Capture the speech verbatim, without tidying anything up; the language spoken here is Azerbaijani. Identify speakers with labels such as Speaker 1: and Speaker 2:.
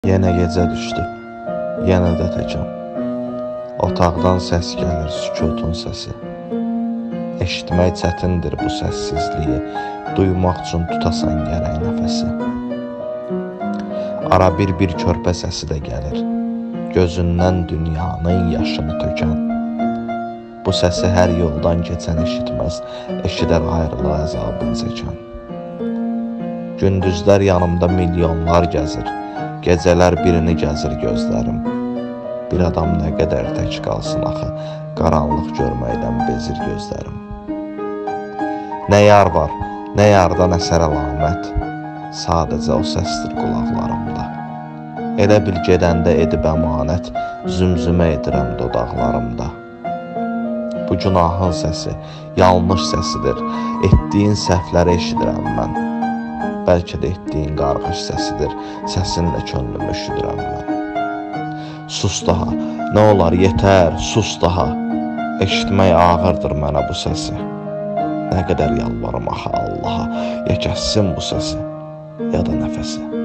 Speaker 1: Yenə gecə düşdü, yenə də təkəm. Otaqdan səs gəlir, sükutun səsi. Eşitmək çətindir bu səssizliyi, duymaq üçün tutasan gərək nəfəsi. Ara bir bir körpə səsi də gəlir, gözündən dünyanın yaşını tökən. Bu səsi hər yoldan keçən eşitməz, eşidər ayrılıq əzabını çəkən. Gündüzlər yanımda milyonlar gəzir, gecələr birini gəzir gözlərim. Bir adam nə qədər tək qalsın axı, qaranlıq görməkdən bezir gözlərim. Nə yar var, nə yardan əsər əlamət, sadəcə o səsdir qulaqlarımda. Elə bil gedəndə edib əmanət, zümzümə edirəm dodaqlarımda. Bu günahın səsi, yanlış səsidir, etdiyin səhvləri eşidirəm mən. Bəlkə də etdiyin qarğış səsidir, səsinlə könlümü üşüdürəm mən. Sus daha, nə olar yetər, sus daha. Eşitmək ağırdır mənə bu səsi. Nə qədər yalvarım axı Allaha, ya kəssin bu səsi, ya da nəfəsi.